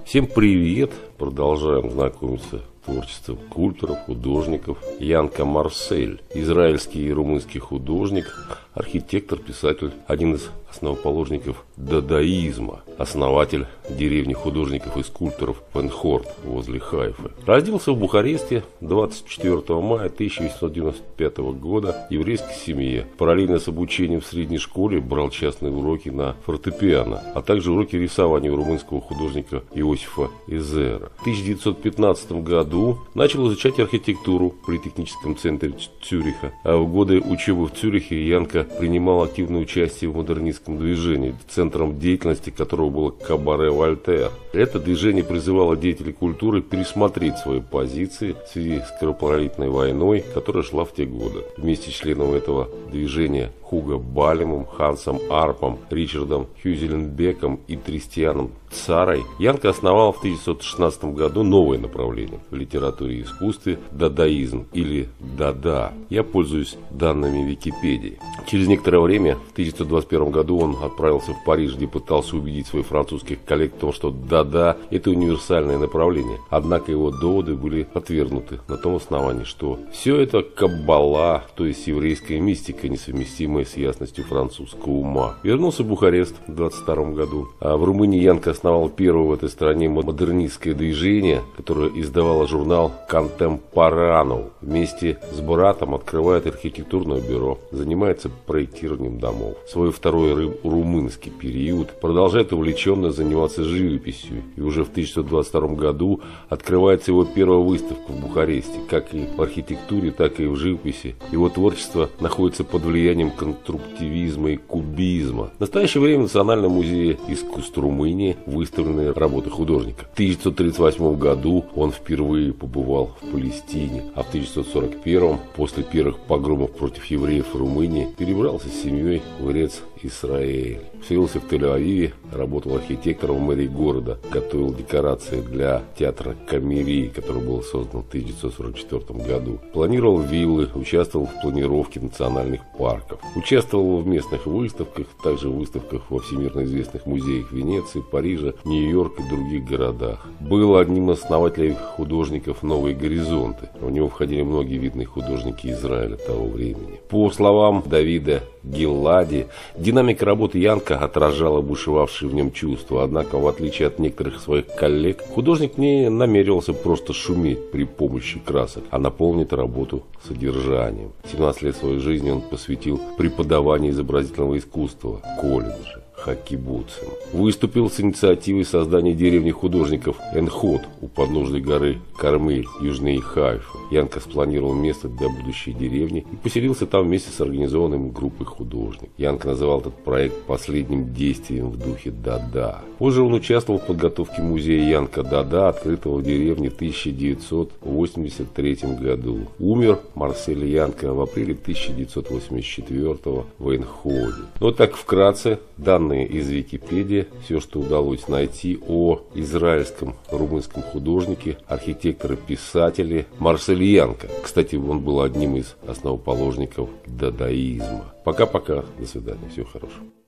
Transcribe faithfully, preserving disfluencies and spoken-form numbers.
Всем привет! Продолжаем знакомиться с творчеством скульпторов, художников. Янка Марсель, израильский и румынский художник, архитектор, писатель, один из основоположников дадаизма, основатель деревни художников и скульпторов Венхорт возле Хайфы. Родился в Бухаресте двадцать четвёртого мая тысяча восемьсот девяносто пятого года в еврейской семье. Параллельно с обучением в средней школе брал частные уроки на фортепиано, а также уроки рисования у румынского художника Иосифа Эзера. В тысяча девятьсот пятнадцатом году начал изучать архитектуру в политехническом центре Цюриха, а в годы учебы в Цюрихе Янка принимал активное участие в модернистском движении, центром деятельности которого было кабаре Вольтер. Это движение призывало деятелей культуры пересмотреть свои позиции в связи с кровопролитной войной, которая шла в те годы. Вместе с членом этого движения Хуго Балемом, Хансом Арпом, Ричардом Хюзеленбеком и Тристианом Царой Янка основал в тысяча девятьсот шестнадцатом году новое направление в литературе и искусстве – дадаизм или дада. Я пользуюсь данными Википедии. Через некоторое время, в тысяча девятьсот двадцать первом году, он отправился в Париж, где пытался убедить своих французских коллег в том, что дада – это универсальное направление. Однако его доводы были отвергнуты на том основании, что все это каббала, то есть еврейская мистика, несовместимая с ясностью французского ума. Вернулся в Бухарест в двадцать втором году, а в Румынии Янка основал первое в этой стране модернистское движение, которое издавало журнал «Контемпорану». Вместе с братом открывает архитектурное бюро, занимается проектированием домов. Свой второй румынский период продолжает увлеченно заниматься живописью, и уже в тысяча девятьсот двадцать втором году открывается его первая выставка в Бухаресте. Как и в архитектуре, так и в живописи его творчество находится под влиянием конструктивизма и кубизма. В настоящее время в Национальном музее искусств Румынии выставлены работы художника. В тысяча девятьсот тридцать восьмом году он впервые побывал в Палестине, а в тысяча девятьсот сорок первом, после первых погромов против евреев в Румынии, перебрался с семьей в Эрец Исраэль. Вселился в Тель-Авиве, работал архитектором в мэрии города, готовил декорации для театра Камерии, который был создан в тысяча девятьсот сорок четвёртом году. Планировал виллы, участвовал в планировке национальных парков. Участвовал в местных выставках, также в выставках во всемирно известных музеях Венеции, Парижа, Нью-Йорка и других городах. Был одним из основателей художников «Новые горизонты». В него входили многие видные художники Израиля того времени. По словам Давида Гиллади, динамика работы Янка отражала бушевавшие в нем чувства, однако, в отличие от некоторых своих коллег, художник не намеревался просто шуметь при помощи красок, а наполнить работу содержанием. семнадцать лет своей жизни он посвятил преподаванию изобразительного искусства в колледже Хакибуцем. Выступил с инициативой создания деревни художников Энхот у подножия горы Кармель, южнее Хайфа. Янка спланировал место для будущей деревни и поселился там вместе с организованной группой художников. Янка называл этот проект последним действием в духе дада. Позже он участвовал в подготовке музея Янка Дада, открытого в деревне в тысяча девятьсот восемьдесят третьем году. Умер Марсель Янка в апреле тысяча девятьсот восемьдесят четвёртого в Энходе. Вот так вкратце данные из Википедии, все, что удалось найти о израильском румынском художнике, архитекторе, писателе Марсель Янка. Кстати, он был одним из основоположников дадаизма. Пока-пока, до свидания, всего хорошего.